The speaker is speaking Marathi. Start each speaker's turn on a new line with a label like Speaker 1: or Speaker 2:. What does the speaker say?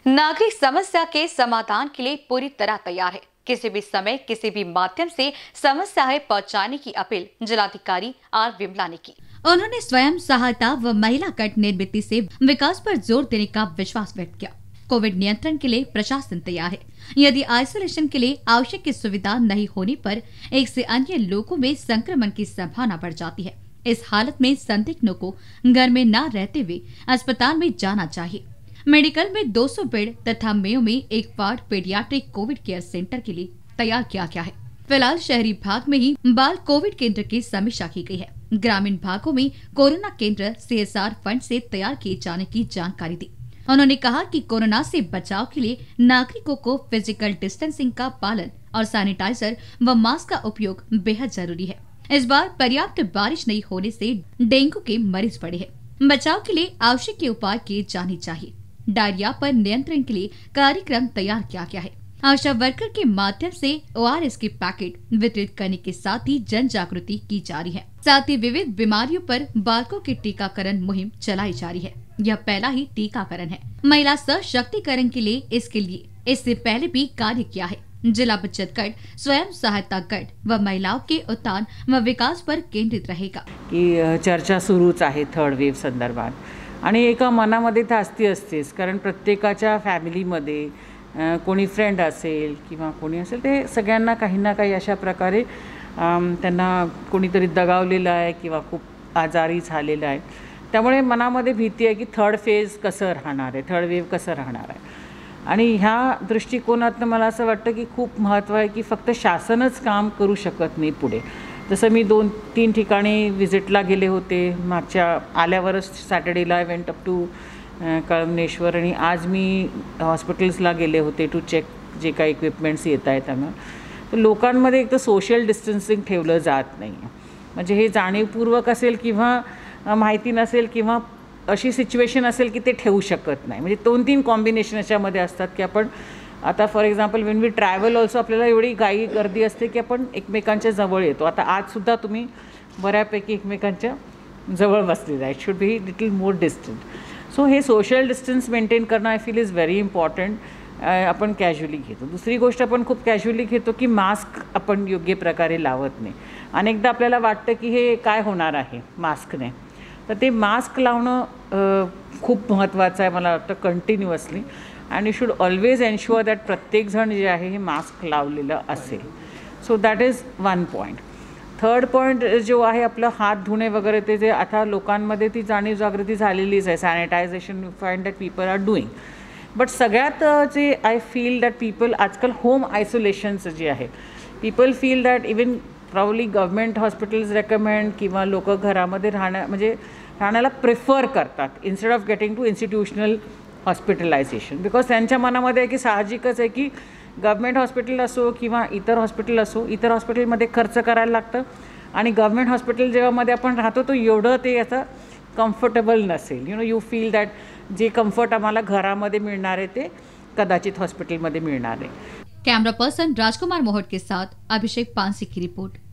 Speaker 1: नागरिक समस्या के समाधान के लिए पूरी तरह तैयार है। किसी भी समय किसी भी माध्यम से समस्याएं पहुंचाने की अपील जिलाधिकारी आर विमला ने की। उन्होंने स्वयं सहायता व महिला कट निर्मिति से विकास पर जोर देने का विश्वास व्यक्त किया। कोविड नियंत्रण के लिए प्रशासन तैयार है। यदि आइसोलेशन के लिए आवश्यक सुविधा नहीं होने पर एक से अन्य लोगों में संक्रमण की संभावना बढ़ जाती है। इस हालत में संदिग्धों को घर में न रहते हुए अस्पताल में जाना चाहिए। मेडिकल में 200 बेड तथा मेयो में एक ward paediatric covid care centre के लिए तैयार किया गया है। फिलहाल शहरी भाग में ही बाल कोविड केंद्र की समीक्षा की गई है। ग्रामीण भागों में कोरोना केंद्र CSR फंड से तैयार किए जाने की जानकारी दी। उन्होंने कहा कि कोरोना से बचाव के लिए नागरिकों को फिजिकल डिस्टेंसिंग का पालन और सैनिटाइजर व मास्क का उपयोग बेहद जरूरी है। इस बार पर्याप्त बारिश नहीं होने से डेंगू के मरीज बढ़े हैं। बचाव के लिए आवश्यक उपाय किए जाने चाहिए। डायरिया पर नियंत्रण के लिए कार्यक्रम तैयार किया गया है। आशा वर्कर के माध्यम से ORS के पैकेट वितरित करने के साथ ही जन जागृति की जा रही है। साथ ही विविध बीमारियों पर बालकों की टीकाकरण मुहिम चलाई जा रही है। यह पहला ही टीकाकरण है। महिला सशक्तिकरण के लिए इससे पहले भी कार्य किया है। जिला बचत गट, स्वयं सहायता गट व महिलाओं के उत्थान व विकास पर केंद्रित रहेगा।
Speaker 2: की चर्चा सुरूच आहे थर्ड वेव्ह संदर्भात आणि एका मनामध्ये धास्ती असतेच, कारण प्रत्येकाच्या फॅमिलीमध्ये कोणी फ्रेंड असेल किंवा कोणी असेल ते सगळ्यांना काही ना काही अशा प्रकारे त्यांना कोणीतरी दगावलेलं आहे किंवा खूप आजारी झालेलं आहे। त्यामुळे मनामध्ये भीती आहे की थर्ड फेज कसं राहणार आहे, थर्ड वेव्ह कसं राहणार आहे। आणि ह्या दृष्टिकोनातून मला असं वाटतं की खूप महत्त्व आहे की फक्त शासनच काम करू शकत नाही पुढे। जसं मी 2-3 ठिकाणी व्हिजिटला गेले होते, मागच्या आल्यावरच सॅटर्डेला I went up to Kalmeshwar आणि आज मी हॉस्पिटल्सला गेले होते टू चेक जे काही इक्विपमेंट्स येत आहेत त्यामुळे। तर लोकांमध्ये एक तर सोशल डिस्टन्सिंग ठेवलं जात नाही, म्हणजे हे जाणीवपूर्वक असेल किंवा माहिती नसेल किंवा अशी सिच्युएशन असेल की ते ठेवू शकत नाही। म्हणजे 2-3 कॉम्बिनेशन याच्यामध्ये असतात की आपण आता for example when we travel also आपल्याला एवढी गर्दी असते की आपण एकमेकांच्या जवळ येतो। आता आजसुद्धा तुम्ही बऱ्यापैकी एकमेकांच्या जवळ बसलेला आहे। It should be little more distant. So हे सोशल डिस्टन्स मेंटेन करणं I feel is very important. आपण कॅज्युअली घेतो। दुसरी गोष्ट आपण खूप कॅज्युअली घेतो की मास्क आपण योग्य प्रकारे लावत नाही। अनेकदा आपल्याला वाटतं की हे काय होणार आहे मास्कने, तर ते मास्क लावणं खूप महत्त्वाचं आहे मला वाटतं continuously. And you should always ensure that प्रत्येकजण जे आहे हे मास्क लावलेलं असेल। So that is one point. Third point जो आहे आपलं हात धुणे वगैरे ते जे आता लोकांमध्ये ती जाणीव जागृती झालेलीच आहे। Sanitization you find that people are doing, but सगळ्यात जे आय फील दॅट पीपल आजकाल होम आयसोलेशनचं जे आहे, people feel that even probably government hospitals recommend किंवा लोक घरामध्ये राहण्याला प्रिफर करतात instead of getting to institutional hospitalization. Because त्यांच्या मनामध्ये आहे की साहजिकच आहे की गव्हर्मेंट हॉस्पिटल असो किंवा इतर हॉस्पिटल असो, इतर हॉस्पिटलमध्ये खर्च करायला लागतं आणि गव्हर्मेंट हॉस्पिटल जेव्हामध्ये आपण राहतो तो एवढं ते याचं कम्फर्टेबल नसेल। यू फील दॅट जे कम्फर्ट आम्हाला घरामध्ये मिळणार आहे ते कदाचित हॉस्पिटलमध्ये मिळणार आहे।
Speaker 1: कैमरा पर्सन राजकुमार मोहट के साथ अभिषेक पानसी की रिपोर्ट।